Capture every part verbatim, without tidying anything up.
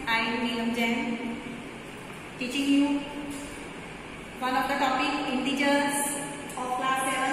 I am Neelam S K M, teaching you one of the topic integers of class seven.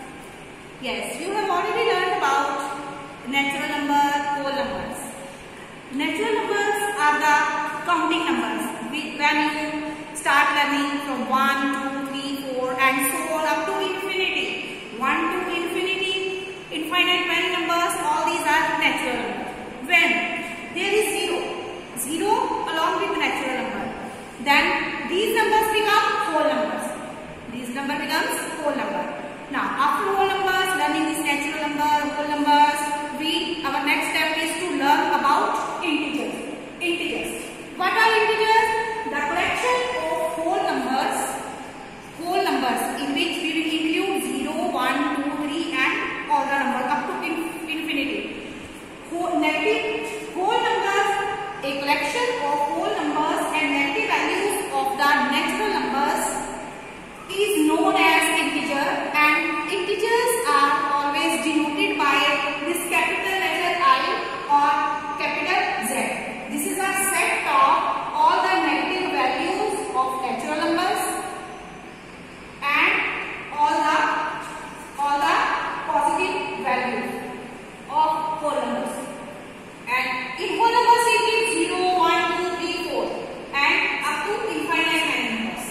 Yes, you have already learned about natural number, whole numbers. Natural numbers are the counting numbers. When you start learning from one, two, three, four and so on up to infinity. one to infinity, infinite many numbers, all these are natural numbers. When there is zero, zero along with natural number, then these numbers become whole numbers. These number becomes whole number. Now after whole numbers, learning this natural number, whole numbers, we our next step is to learn about integers. Integers. What are integers? The collection of whole numbers, whole numbers in which we will include zero, one, two, three and all the numbers up to infinity. Whole, negative whole numbers, a collection of whole numbers and negative values of the natural numbers is known as integer, and integers are always denoted by this capital letter I or capital Z. This is a set of all the negative values of natural numbers and all the all the positive values of whole numbers. And in whole numbers it is zero, one, two, three, four and up to infinite many numbers.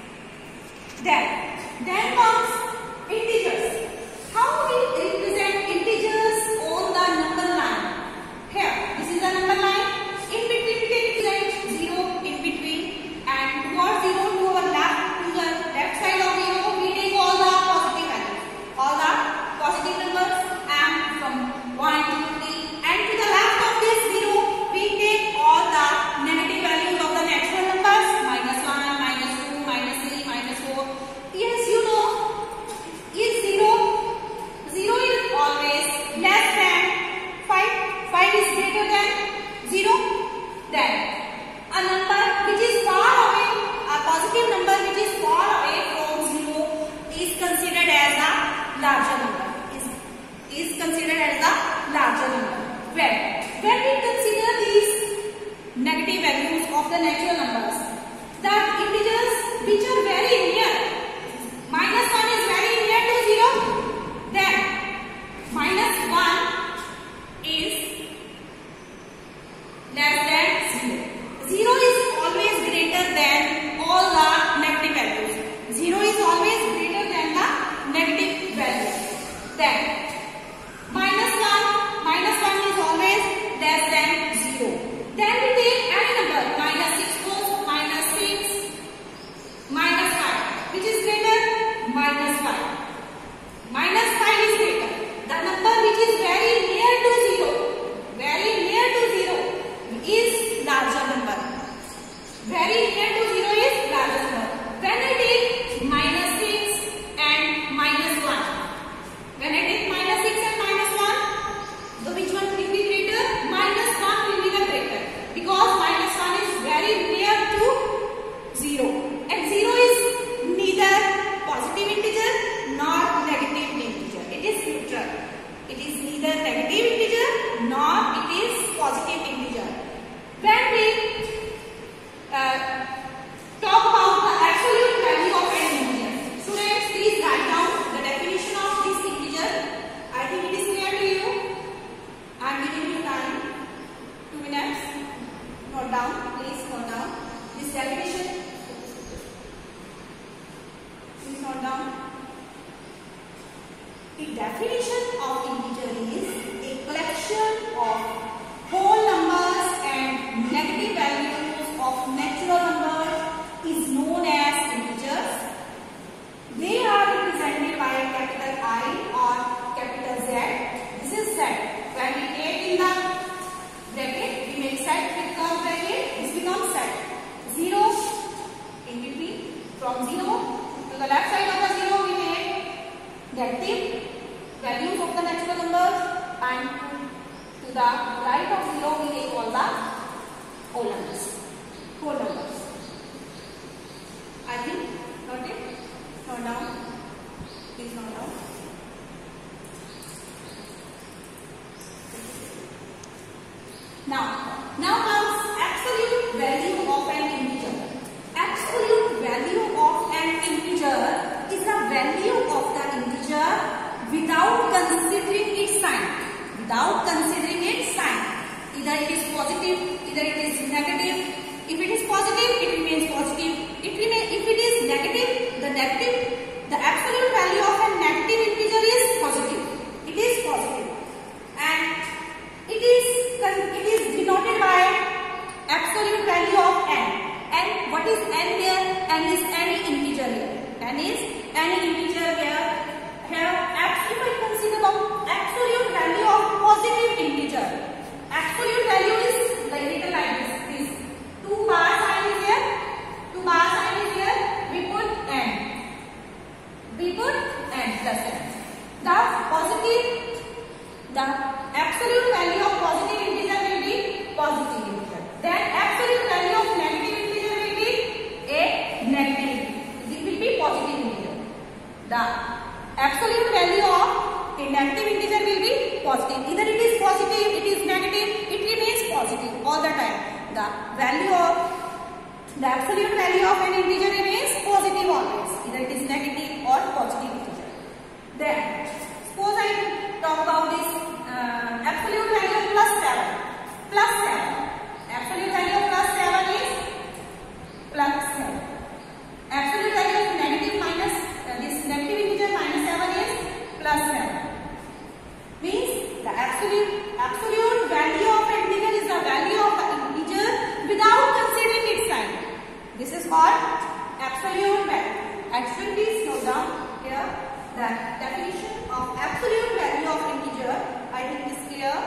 Then, then comes integers. How we represent integers on the number line? Here, this is the number line. In between we can represent zero in between, and towards zero to our left, to the left side of zero, we take all the positive values, all the positive numbers, and from one, two, three, and to the left of this zero, we take all the negative values of the natural numbers, minus one, minus two, minus three, minus four. Yes, you know, is zero, zero is always less than five, five is greater than zero. Then a number which is far away, a positive number which is far away from zero is considered as a larger number. Is, is considered as a larger number. When, when we consider these negative values of the natural numbers, the integers which are very near, minus one is very near to zero, then minus one is less than zero. Zero is always greater than all the negative values. Zero is always greater than the negative values. Then minus one, minus one is always less than zero. Then we take any number, minus six goes, minus six, minus five, which is greater, minus five. Minus five is greater. The number which is very near to zero, very near to zero is larger number. Very near to zero is larger number. When I take minus six and minus one, when I take minus six and minus one, so which one will be greater? Minus one will be the greater, because minus one is very near to zero, and zero is neither positive integer nor negative integer. It is neutral. It is neither negative integer nor it is positive integer. When we uh, talk about the absolute value of an integer, students, please write down the definition of this integer. I think it is clear to you. I am giving you time, two minutes. Note down, please note down this definition. Please note down. The definition of integer is a collection of whole numbers and negative values of natural numbers is known as integers. They are represented by a capital I or capital Z. This is Z. When we take in the bracket, we make set with curve bracket. This becomes set. Zero in between. From zero to the left side of the zero, we take negative values of the natural numbers, and to the right of zero we take all the whole numbers. Whole numbers. I think, note it, note down, please note down. Now, now comes absolute without considering its sign. Either it is positive, either it is negative. If it is positive, it remains positive. It remain, if it is negative, the negative, the absolute value of a negative integer is positive. It is positive. And it is, it is denoted by absolute value of n. And what is n here? N is any integer here. N is any integer here. Here, if I consider the absolute value of positive integer, absolute value is like written like this. This two bar sign is here. Two bar sign is here. We put n. We put n plus n. The positive, the absolute value of positive integer will be positive integer. Then absolute value of negative integer will be a negative. It will be positive integer. The absolute value of a negative integer will be positive. Either it is positive, it is negative, it remains positive all the time. The value of, the absolute value of an integer remains positive always. Either it is negative or positive integer. Then, suppose I talk about this uh, absolute value of plus seven. Plus seven. Absolute value of plus seven is plus seven. Absolute value of negative minus, uh, this negative integer minus seven is plus seven. Means the absolute, absolute value of an integer is the value of the integer without considering its sign. This is called absolute value. And should we slow down here? The definition of absolute value of integer, I think is clear.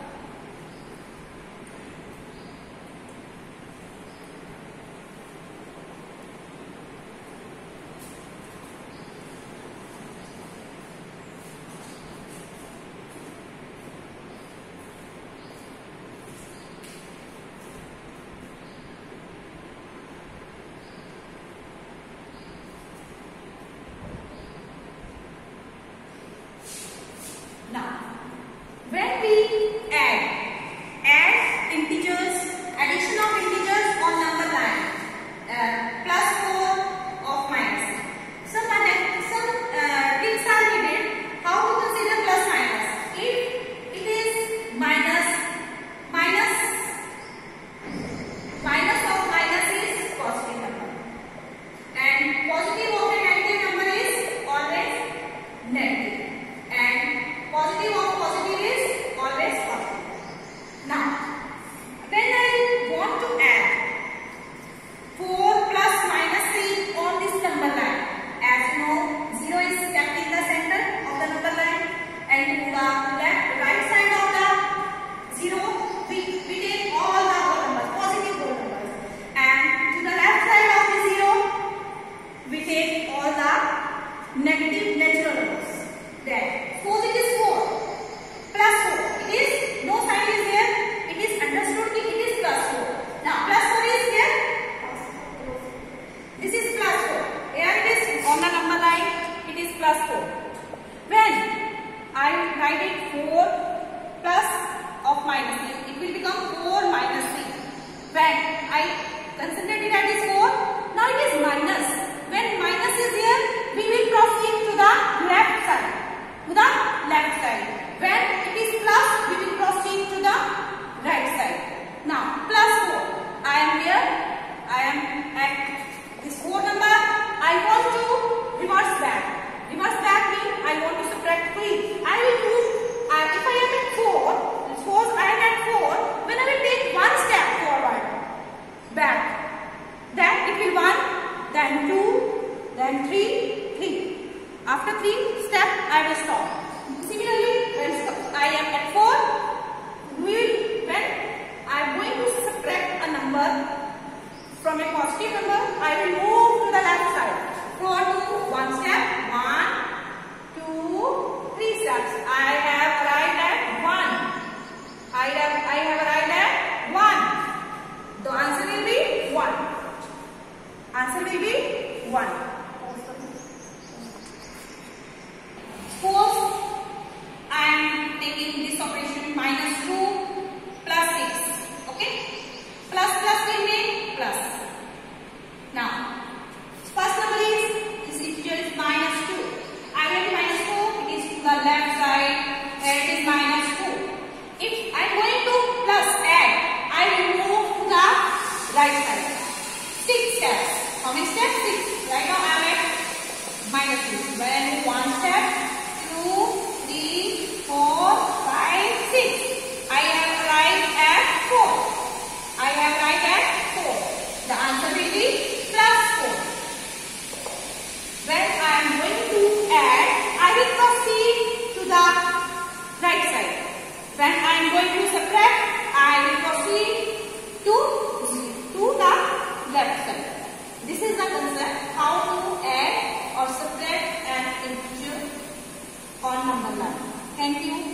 Now, when we add, add integers, addition of integers on number line, uh, plus four of minus. Some, some uh, tips are needed how to consider plus minus. If it is minus, minus, minus of minus is positive number. And positive of a negative number is always negative. And positive of positive is always positive. Now, when I want to add four plus minus three on this number line, as you know, zero is kept in the center of the number line, and to the left, right side of the zero, we, we take all the whole numbers, positive whole numbers, and to the left side of the zero, we take all the negative natural numbers. Then, suppose it is four plus four. It is, no sign is there. It is understood that it is plus four. Now, plus four is here. This is plus four. Here it is on the number line. It is plus four. When I write it four plus of minus three, it will become four minus three. When I consider it as four, now it is minus. When minus is here, we will proceed to the left side. To the left side. When it is plus, we will proceed to the right side. Now, plus four. I am here. I am at this four number. I want to reverse back. Reverse back means I want to subtract three. I will do, uh, if I am at four, suppose I am at four, when I will take one step forward, back. Then it will one, then two, then three, three. After three steps, I will stop. Similarly, when I am at four, will when I am going to subtract a number from a positive number, I will move to the left side. Four to one step, one, two, three steps. I have arrived at one. I have I have arrived at one. The answer will be one. Answer will be one. Suppose I am taking this operation minus two plus six. Okay? Plus plus will make plus. Now, first number is this integer is minus two. I have minus two, it is to the left side, and it is minus two. I am going to subtract, I will proceed to, to the left side. This is the concept how to add or subtract an integer on number line. Thank you.